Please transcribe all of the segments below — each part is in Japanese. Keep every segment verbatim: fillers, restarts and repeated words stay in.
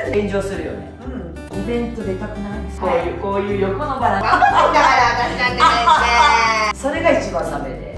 って炎上するよね。 うん。 イベント出たくない？こうはいいう、こういう横のバランス。 頑張ってんだから私なんて先それが一番ダメで。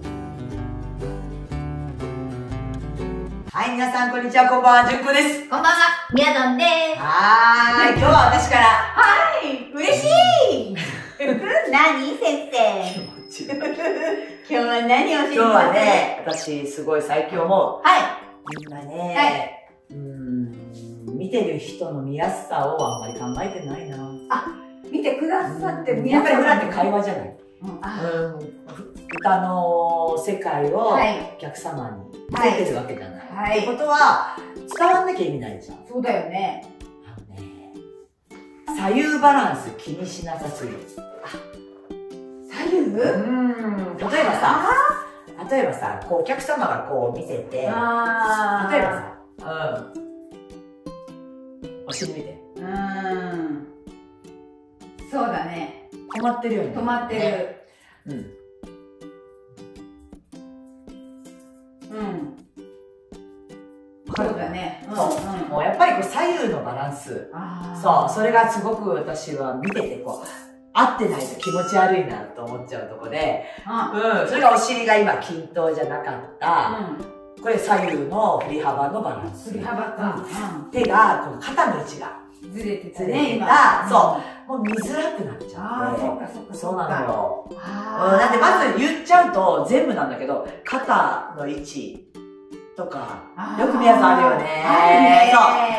はい、皆さんこんにちは、こんばんは、じゅんこです。 生。こんばんは、みやどんです。 はーい、今日は私から。 はい、嬉しい。何先生。今日は何をしに来ます？今日はね、私すごい最近思う。 はい。 みんなね、はい、うーん、見てる人の見やすさをあんまり考えてないな。あ、 見てくださってるやっぱり普段って会話じゃない。 うん、 歌の世界をお客様に見せてるわけじゃない。はい、ってことは伝わんなきゃ意味ないじゃん。 そうだよね。 あのね、左右バランス気にしなさすぎる。 左右？うん。 例えばさ、例えばさ、こうお客様がこう見てて、例えばさ、うん、お尻見て。 うん。そうだね。 止まってるよね。 止まってる。 うん。 うん。そうだね。 そう。もうやっぱりこう左右のバランス。そう。それがすごく私は見ててこう、合ってないと気持ち悪いなと思っちゃうとこで、うん。それがお尻が今均等じゃなかった。これ左右の振り幅のバランス。 振り幅か。 手が、この肩の位置が。 ずれてたね、今。そう。もう見づらくなっちゃって。そうか、そうか。そうなのよ。なんで、まず言っちゃうと全部なんだけど、肩の位置とか、よく見やすあるよね。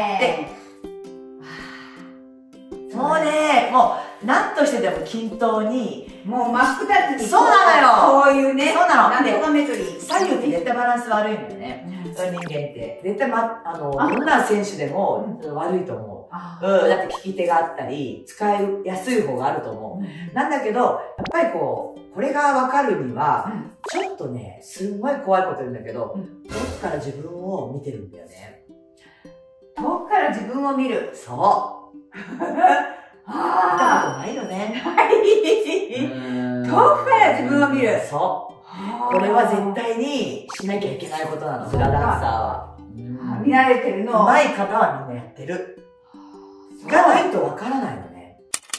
そう。で、もうね、もう、何としてでも均等に。 もう真っ二つに。 そうなのよ。 こういうね。 そうなの。 なんで、左右って絶対バランス悪いんだよね。人間って。絶対ま、あの、どんな選手でも悪いと思う。うん、だって利き手があったり、使いやすい方があると思う。うん、なんだけど、やっぱりこう、これがわかるには、うん、ちょっとね、すんごい怖いこと言うんだけど、うん、遠くから自分を見てるんだよね。 遠くから自分を見る。 そう。見たことないよね。 はい。遠くから自分を見る。 そう。これは絶対にしなきゃいけないことなの、フラダンサーは。 見られてるの。 上手い方はみんなやってる。がないとわからないのね。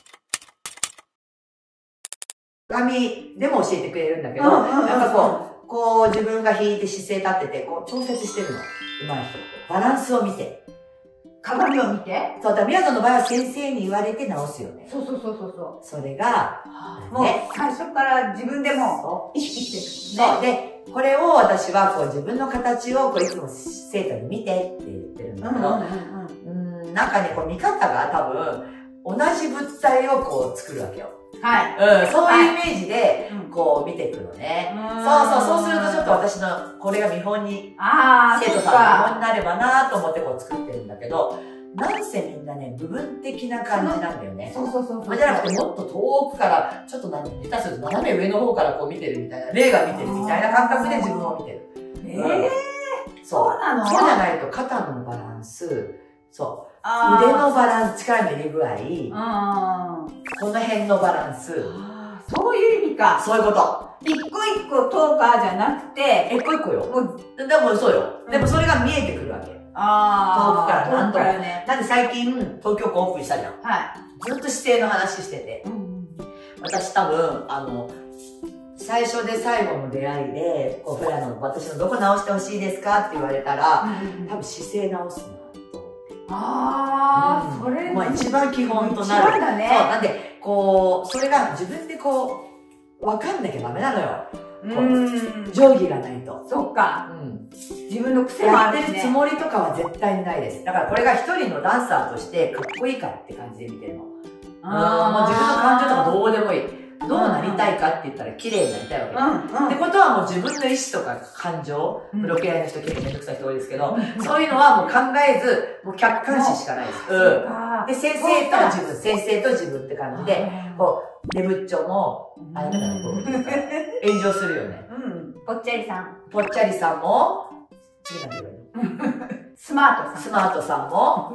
鏡でも教えてくれるんだけど、やっぱこう、こう自分が引いて姿勢立ってて、こう調節してるの。上手い人。バランスを見て。 鏡を見て。 そう、だから宮野の場合は先生に言われて直すよね。 そうそうそうそう。 それが、 もう最初から自分でも意識してる。そう。で、これを私はこう自分の形をこういつも生徒に見てって言ってるんだけど、なんかね、こう見方が多分、同じ物体をこう作るわけよ。 はい。 うん、そういうイメージで、こう見ていくのね。そうそう、そうするとちょっと私の、これが見本に、生徒さんの見本になればなと思ってこう作ってるんだけど、なんせみんなね、部分的な感じなんだよね。 そうそうそう。 じゃなくて、もっと遠くから、ちょっと何、下手すると斜め上の方からこう見てるみたいな、霊が見てるみたいな感覚で自分を見てる。 ええー、そうなの？ そうじゃないと肩のバランス、そう。腕のバランス、力の入れ具合、この辺のバランス。 そういう意味か。 そういうこと。 一個一個遠かじゃなくて、 一個一個よ。でもそうよ。でもそれが見えてくるわけ。 ああ。遠くから何度も。だって最近、東京港オープンしたじゃん。 はい。 ずっと姿勢の話してて。私多分、あの、最初で最後の出会いで、こう、フラの、私のどこ直してほしいですかって言われたら、多分姿勢直すな。 ああ、それまあ一番基本となる。 一番だね。 そう、なんで、こう、それが自分でこう、わかんなきゃダメなのよ。うん。定規がないと。 そっか。うん。自分の癖もあるしね。 やってるつもりとかは絶対にないです。だからこれが一人のダンサーとしてかっこいいかって感じで見てるの。ああ。もう自分の感情とかどうでもいい。どうなりたいかって言ったら綺麗になりたいわけ。うん。ってことはもう自分の意思とか感情、ブロック嫌いの人結構めんどくさい人多いですけど、そういうのはもう考えず、もう客観視しかないです。うん。で、先生と自分、先生と自分って感じで、こう、デブッチョも、あ、ダメだね、こう。炎上するよね。 うん。ぽっちゃりさん。 ぽっちゃりさんも、次なんて言われるスマートさん。 スマートさんも、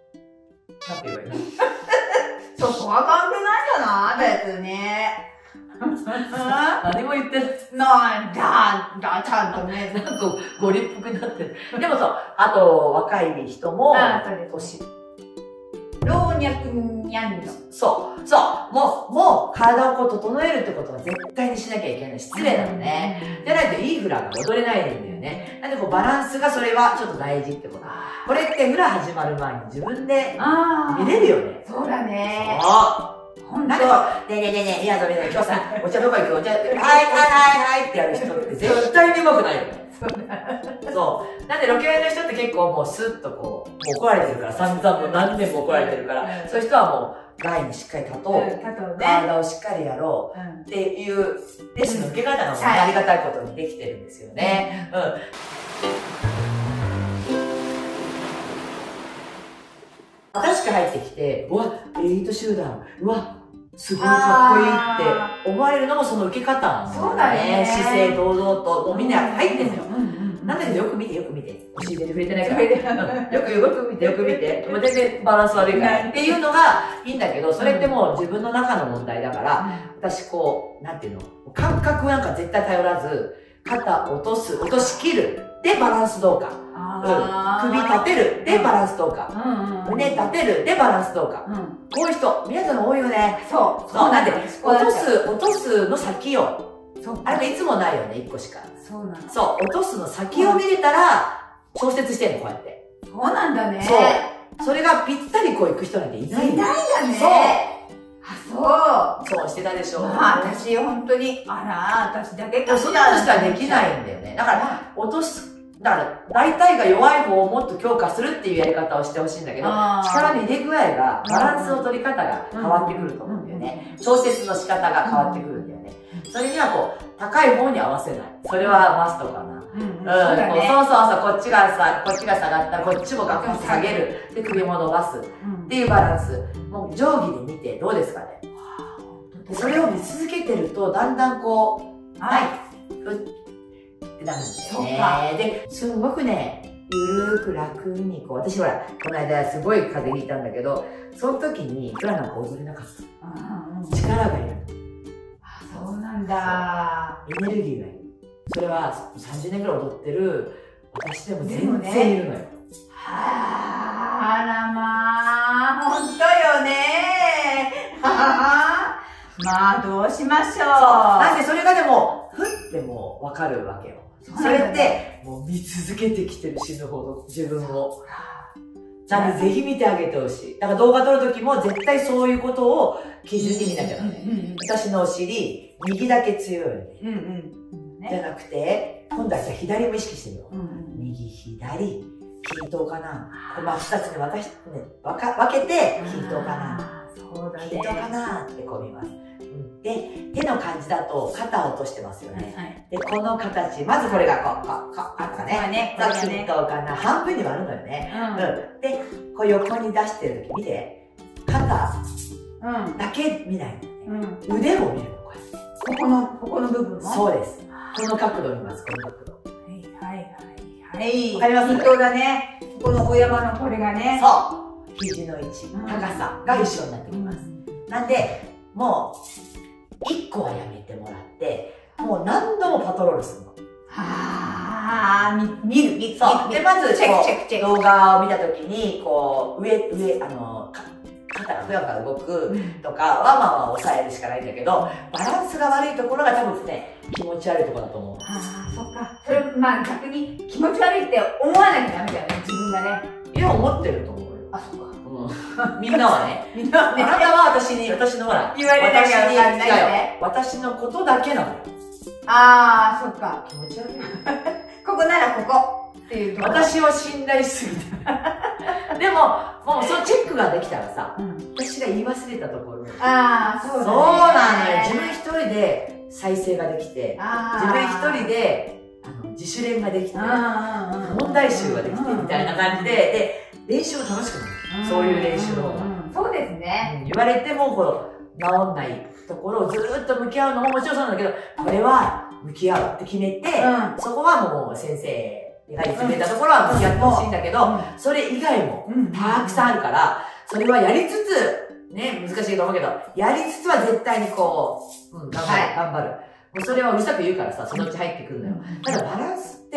なんて言われるそこは関係ないんじゃない別に。 何も言ってない。 なんだ、だ、ちゃんとね。 なんかご立腹になってる。でもそう、あと若い人も、年。 老若にゃんの。 そう、そう、もう、もう体をこう整えるってことは絶対にしなきゃいけない。失礼なのね。じゃないといいフラが踊れないんだよね。なんでこうバランスがそれはちょっと大事ってこと。これってフラ始まる前に自分で見れるよね。 そうだね。 そう。なんでこう、ねえねえねえねえ、みやぞみやぞ、今日さ、お茶どこ行くお茶、はいはいはいはいってやる人って絶対に上手くないよね。そう。なんでロケの人って結構もうスッとこう、もう怒られてるから、散々も何年も怒られてるから、そういう人はもう、台にしっかり立とう。体をしっかりやろう。っていうレッスンの受け方がもうありがたいことにできてるんですよね。うん。新しく入ってきて、うわ、エリート集団、うわ、すごいかっこいいって思われるのもその受け方なんだよね。そうだね。姿勢堂々と、もうみんな入ってんのよ。なんだけどよく見てよく見て。教えてくれてないから。よくよく見てよく見て。もう全然バランス悪いからっていうのがいいんだけど、それってもう自分の中の問題だから、私こう、なんていうの、感覚なんか絶対頼らず、肩落とす、落としきる。でバランスどうか。首立てる。でバランスどうか。胸立てる。でバランスどうか。こういう人、皆さん多いよね。そう。そう。なんで、落とす、落とすの先よ。あれいつもないよね、一個しか。そうなんそう。落とすの先を見れたら、調節してんの、こうやって。そうなんだね。そう。それがぴったりこう行く人なんていない。いないんだね。そう。あ、そう。そうしてたでしょ。まあ、私、本当に、あら、私だけか。そんなことしたらできないんだよね。だから、落とす、だから、大体が弱い方をもっと強化するっていうやり方をしてほしいんだけど、力の入れ具合が、バランスの取り方が変わってくると思うんだよね。調節の仕方が変わってくるんだよね。それにはこう、高い方に合わせない。それはマストかな。うん。そうそうそう、こっちがさ、こっちが下がったら、こっちもガッと下げる。で、首も伸ばす。っていうバランス。もう定規で見てどうですかね。それを見続けてると、だんだんこう、はい。ってなるんだよね。で、すごくね、ゆるーく楽にこう、私ほら、この間すごい風邪ひいたんだけど、その時にフラなんか踊れなかった。力がいる。あ、そうなんだ。エネルギーがいる。それはさんじゅうねんぐらい踊ってる私でも全然いるのよ。はあ、あらまあ、ほんとよね。ははまあ、どうしましょう。そう。なんでそれがでも、ふってもうわかるわけよ。それって、もう見続けてきてる死ぬほど、自分を。なので、ぜひ見てあげてほしい。だから動画撮るときも絶対そういうことを気づいてみなきゃダメ。私のお尻、右だけ強いよね。じゃなくて、今度はじゃあ左も意識してみよう。右、左、均等かな。まあ、二つに分けて、均等かな。均等かなってこう見ます。で、手の感じだと肩を落としてますよね。で、この形、まずこれがこう、こう、こう、あったね。均等かな。半分に割るのよね。うん。で、こう横に出してるとき見て、肩だけ見ないのね。腕も見るの、こうやって。ここの、ここの部分もそうです。この角度見ます、この角度。はいはいはいはい。わかります？均等だね。このお山のこれがね。そう。肘の位置、高さが一緒になってきます。なんで、もう、一個はやめてもらって、もう何度もパトロールするの。はぁ、見る、見る。そう。で、まず、チェック、チェック、チェック。動画を見たときに、こう、上、上、あの、肩がふやふや動くとかは、まあまあ抑えるしかないんだけど、バランスが悪いところが多分ね、気持ち悪いところだと思う。ああ、そっか。それ、まあ逆に気持ち悪いって思わなきゃダメだよね、自分がね。いや、思ってると思うよ。あ、そっか。うん。みんなはね。みんなはね。あなたは私に、私のほら、言われなきゃわかんないよね。私のことだけなのよ。ああ、そっか。気持ち悪い。ここならここ。っていうと私を信頼しすぎて。でも、もうそのチェックができたらさ、うん、私が言い忘れたところ。ああ、そうだね。そうなのよ。自分一人で再生ができて、自分一人であの自主練ができて、問題集ができてみたいな感じで、で、練習も楽しくなる。そういう練習の方が。そうですね。言われても、こう、治んないところをずーっと向き合うのももちろんそうなんだけど、これは向き合うって決めて、うん、そこはもう先生、が言ってくれたところは向き合ってほしいんだけど、それ以外もたくさんあるから、それはやりつつ、 ね、難しいと思うけど、やりつつは絶対にこう、うん、頑張る、はい、頑張る。もうそれはうるさく言うからさ、そのうち入ってくるのよ。ただバランスって、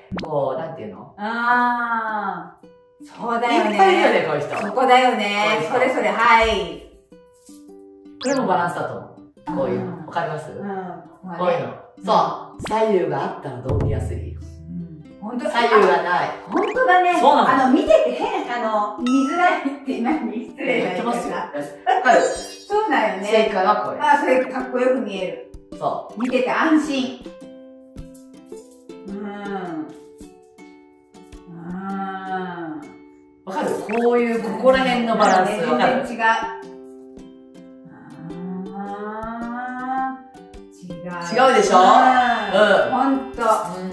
こう、なんていうの？ ああ、そうだよね。 いっぱいいるよね、こういう人。 そこだよね。それそれ、はい。 これもバランスだと思う。こういうの。わかります？うん。こういうの。そう。左右があったらどう見やすい？ 本当左右がない。 本当だね。 そうなの。 あの、見てて変、あの、見づらいって何失礼な言い方。わかる。 そうだよね。 正解はこれ。 あ、それかっこよく見える。 そう。 見てて安心。うーん。うーん。 わかる？こういう、ここら辺のバランス。わかる？ 全然違う。あー。違う。 違うでしょ？うん。 ほんと。うん。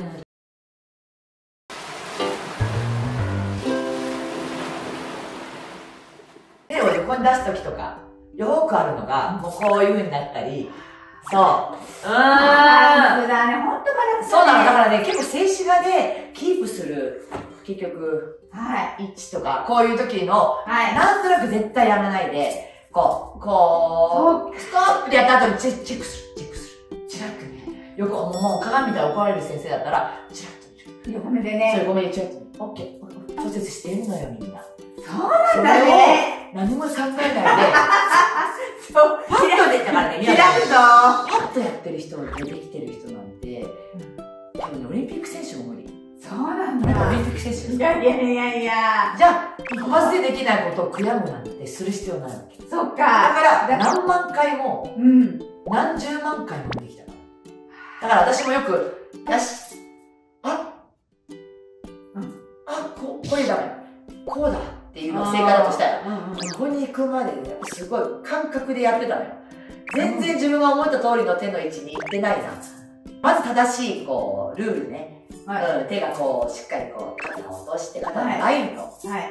手を横に出すときとか、よくあるのが、もうこういう風になったり、そう。うーん。 そうだね、ほんとバランス。 そうなの。だからね、結構静止画でキープする、結局、 はい。 位置とか、こういう時の、 はい。 なんとなく絶対やらないで、こう、こう、ストップでやった後にチェックする、チェックする。チラッとね、よく、もう鏡見たら怒られる先生だったら、チラッと。 横目でね。 それごめん、チラッと。オッケー。調節してるのよ、みんな。 そうなんだね。 何も考えないで、 そう、 パッとで、だからね、 開くぞ。 パッとやってる人、できてる人なんて、多分ね、オリンピック選手も無理。 そうなんだ。 オリンピック選手いやいやいやいや。 じゃあ、一発でできないことを悔やむなんてする必要ないわけ。 そっか。だから、何万回も、 うん。 何十万回もできたから。だから私もよく、よし、あ、うん、あ、こう、これダメ。こうだっていうのを正解だとしたら、ここに行くまでね、すごい感覚でやってたのよ。全然自分が思った通りの手の位置に行ってないな。まず正しい、こう、ルールね。はい、うん、手がこう、しっかりこう、肩を落として、肩のラインの、はい、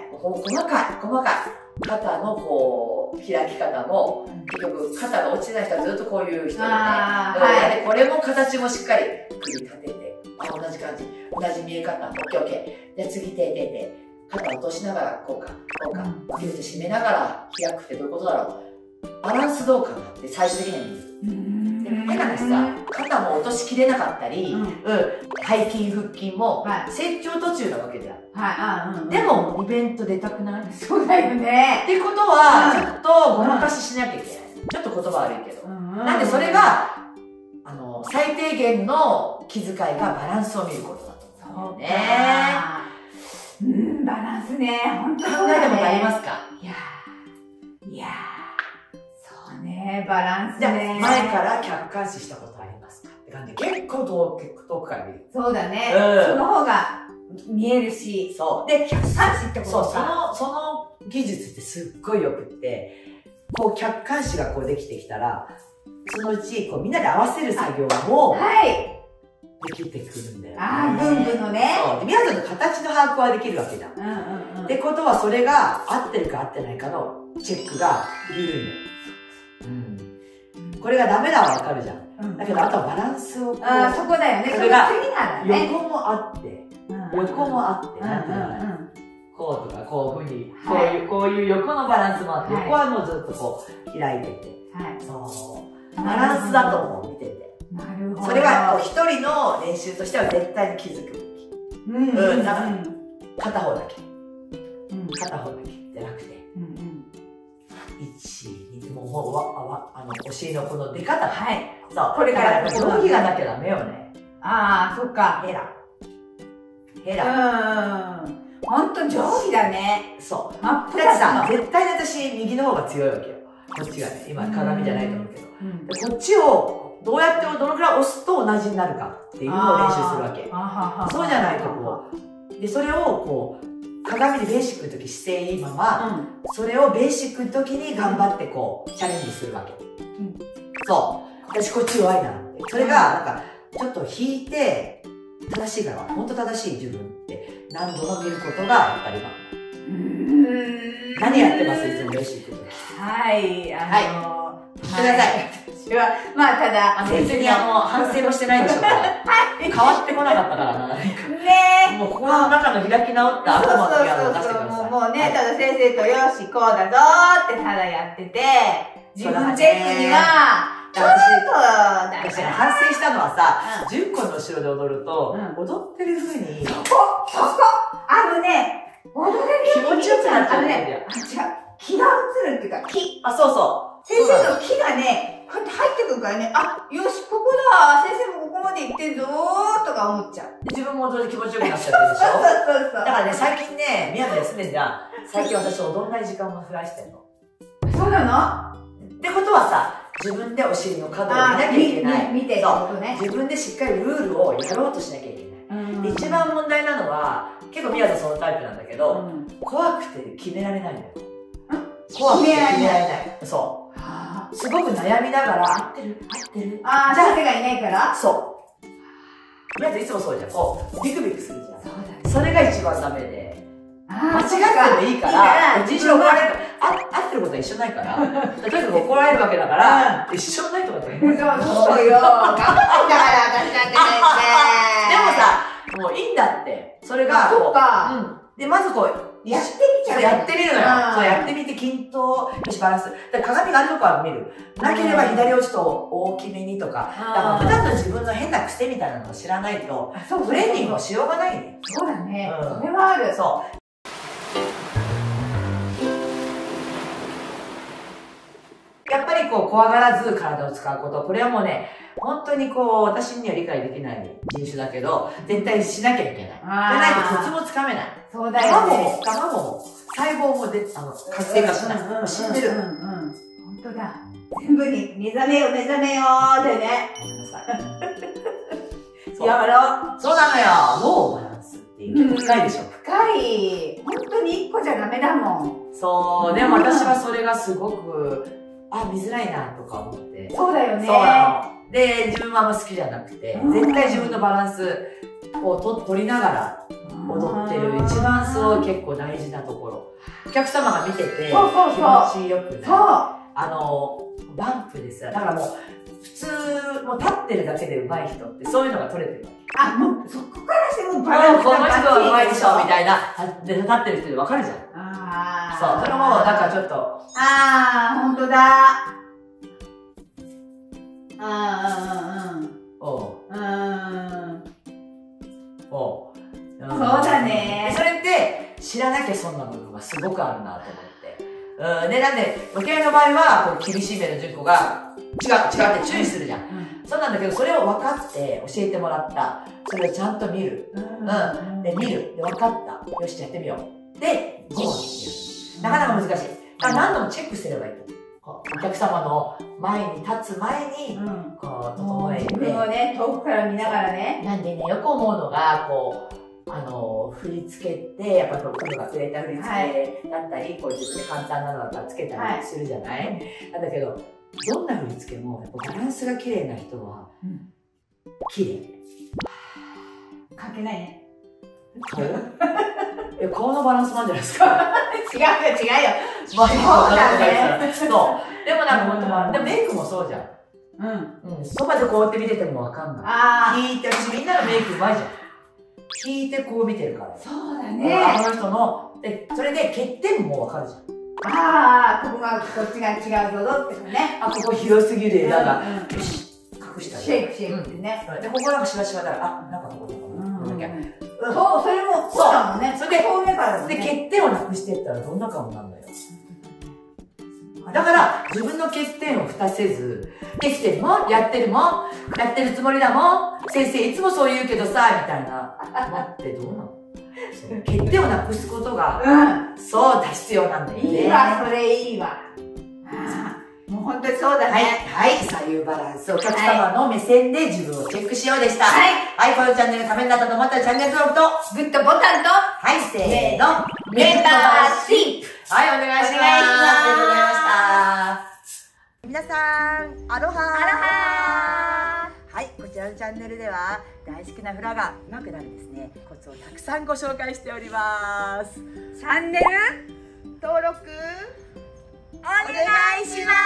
細かい、細かい、肩のこう、開き方も、結局、肩が落ちない人はずっとこういう人でね。はい、これも形もしっかり、首立てて、あ、同じ感じ、同じ見え方、オッケーオッケー。で、次手、手、手。肩を落としながら、こうか、こうか、ギュッと締めながら開くってどういうことだろう。バランスどうかなって最終的には見る。でも変な話さ、肩も落としきれなかったり、うん、うん、背筋、腹筋も成長途中なわけだよ。はい、でも、イベント出たくない？ そうだよね。 ってことは、ちょっとごまかししなきゃいけない。ちょっと言葉悪いけど。なんでそれが、あの、最低限の気遣いがバランスを見ることだと思うんだよね。 うん、バランスね。本当考えたことありますか？ いやー、いやー、そうね、バランスね。 じゃあ、前から客観視したことありますかって感じで、結構遠く、遠くから見る。 そうだね。その方が見えるし。 そう。 で、客観視ってことか。 そう、その、その技術ってすっごいよくって、こう、客観視がこうできてきたら、そのうち、こう、みんなで合わせる作業も、はい。できてくるんだよね。 ああ、文具のね。 そう。で、皆さんの形の把握はできるわけだ。うんうんうん。ってことは、それが合ってるか合ってないかのチェックが緩いのよ。うん。これがダメだはわかるじゃん。うん、だけど、あとはバランスをこう。 ああ、そこだよね。それが、 横もあって、横もあって、なんていうのかな。こうとか、こういうふうに、こういう、こういう横のバランスもあって、横はもうずっとこう、開いてて。はい。そう。バランスだと思う、見てて。 なるほど。 それは、一人の練習としては絶対に気づくべき。うん。うん。だから、片方だけ。うん。片方だけ。じゃなくて。うんうん。一、二、もう、もう、わ、わ、あの、お尻のこの出方。はい。そう。これから、定規がなきゃダメよね。 ああ、そっか。 ヘラ。ヘラ。 うん。ほんと定規だね。 そう。だってさ、絶対に私、右の方が強いわけよ。こっちがね。今、鏡じゃないと思うけど。うん、こっちを、どうやってどのくらい押すと同じになるかっていうのを練習するわけ。そうじゃないとこう。で、それをこう、鏡でベーシックの時姿勢いいまま、うん、それをベーシックの時に頑張ってこう、チャレンジするわけ。うん、そう。私こっち弱いなって。それが、なんか、ちょっと引いて、正しいから、本当正しい自分って何度も見ることが当たり前。うーん。何やってますいつもベーシックの時。 はい、あのー、 はい。言ってください。 私は、まあただ、 あの別にあの、反省もしてないでしょうから。変わってこなかったからな。ねえ。 もう心の中の開き直った悪魔のピアノを出してください。 もうね、ただ先生とよし、こうだぞーってただやってて、自分チェックには、ちょっと、 私ね、反省したのはさ、純子の後ろで踊ると、踊ってる風に、 そこ、そこ、あのね、踊れる気持ちよくなっちゃうんだよ。 あ、違う。気が映るっていうか、気。 あ、そうそう。 先生の気がね、こうやって入ってくるからね、あ、よし、ここだ、先生もここまで行ってんぞーとか思っちゃう。 自分も踊り気持ちよくなっちゃってるでしょ。 そうそうそう。 だからね、最近ね、宮城で住んでんじゃん。最近私踊んない時間も増やしてんの。 そうなの？ ってことはさ、自分でお尻の角を見なきゃいけない。 見てることね。 自分でしっかりルールをやろうとしなきゃいけない。一番問題なのは、結構宮城そのタイプなんだけど、怖くて決められないんだよ。怖くて決められない。そう。すごく悩みながら、合ってる合ってるああ、先生がいないからそう。宮城いつもそうじゃん。こう、ビクビクするじゃん。 そうだね。 それが一番ダメで。間違ってもいいから、どっちにしろ怒られる。合ってることは一緒ないから、とにかく怒られるわけだから、一緒ないとかね。 そうよ。頑張ってんだから、私だってでもさ、もういいんだって。それが、 そうか。 うん。で、まずこう、 やってみちゃう。 やってみるのよ。そう、やってみて、均等、よし、バランス。鏡があるとこは見る。なければ左をちょっと大きめにとか。だから普段の自分の変な癖みたいなのを知らないと、トレーニングをしようがないね。 そうだね。それはある。 そう。やっぱりこう、怖がらず体を使うこと。これはもうね、本当にこう、私には理解できない人種だけど、絶対しなきゃいけない。じゃないとコツもつかめない。 そうだよね。 卵も、卵も、細胞もで、あの、活性化しない。死んでる。 うんうん。本当だ。全部に目覚めよう、目覚めようってね。 ごめんなさい。やろう。そうなのよ。脳バランスっていう。結構深いでしょ。 深い。本当に一個じゃダメだもん。 そう。でも私はそれがすごく、あ、見づらいなとか思って。 そうだよね。 そうなの。で、自分はあんま好きじゃなくて、絶対自分のバランスをと取りながら踊ってる一番そう結構大事なところ。お客様が見てて気持ちよくね。そう。あの、バンプですよ。だからもう、普通、もう立ってるだけで上手い人ってそういうのが取れてるわけ。 あ、もうそこからしてもバランスがこの人は上手いでしょみたいな。で、立ってる人でわかるじゃん。 ああ。 そう。それもなんかちょっと。 ああ、ほんとだ。ああ、うんうん。おう。うん。 おう。 そうだね。 それって知らなきゃ損な部分がすごくあるなと思って。うん。で、なんで、お手合いの場合は、こう厳しい目の純子が、違う、違うって注意するじゃん。うん、そうなんだけど、それを分かって教えてもらった。それをちゃんと見る。うん。うん、で、見る。で、分かった。よし、やってみよう。で、ゴーっていう。なかなか難しい。だから何度もチェックすればいいと。お客様の前に立つ前に、こう、整えて。 自分をね、遠くから見ながらね。 なんでね、よく思うのが、こう、あの、振り付けって、やっぱりプロがくれた振り付けだったり、こう自分で簡単なのだったらつけたりするじゃない、なんだけど、どんな振り付けも、やっぱバランスが綺麗な人は、綺麗。 関係ないね。 顔いや、顔のバランスなんじゃないですか。 違うよ、違うよ。 まあ、そうだね。そう。でもなんか本当でもメイクもそうじゃん。うん。うん。そばでこうやって見ててもわかんない。ああ。聞いて、私みんなのメイクうまいじゃん。聞いてこう見てるから。 そうだね。 あの人の、で、それで欠点もわかるじゃん。 ああ、ここが、こっちが違うぞぞってね。 あ、ここ広すぎる枝が。よし、隠したシェイクシェイクってね。 で、ここなんかしわしわだから、あ、なんかここだから。 そう、それも、そうだもんね。 それで、 遠目からで、欠点をなくしていったらどんな顔なんだよ。だから、自分の欠点を蓋せず、できてるもん、やってるもん、やってるつもりだもん、先生いつもそう言うけどさ、みたいな。待ってどうなの欠点をなくすことが、うん、そうだ、必要なんだよね。 いいわ、それいいわ。もう本当にそうだね。 はい。はい。左右バランス。お客様の目線で自分をチェックしようでした。はい。はい。このチャンネルがためになったと思ったらチャンネル登録と、 グッドボタンと、 はい、せーの。 メンバーシップ。 はい、お願いします。お願いします。ありがとうございました。皆さん、アロハー。アロハー。はい。こちらのチャンネルでは、大好きなフラが上手くなるですね、コツをたくさんご紹介しております。 チャンネル登録お願いします。